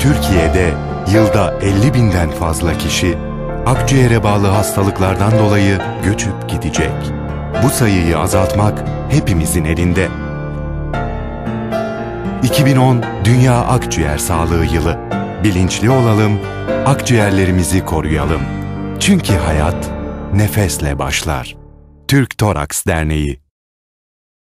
Türkiye'de yılda 50 binden fazla kişi akciğere bağlı hastalıklardan dolayı göçüp gidecek. Bu sayıyı azaltmak hepimizin elinde. 2010 Dünya Akciğer Sağlığı Yılı. Bilinçli olalım, akciğerlerimizi koruyalım. Çünkü hayat nefesle başlar. Türk Toraks Derneği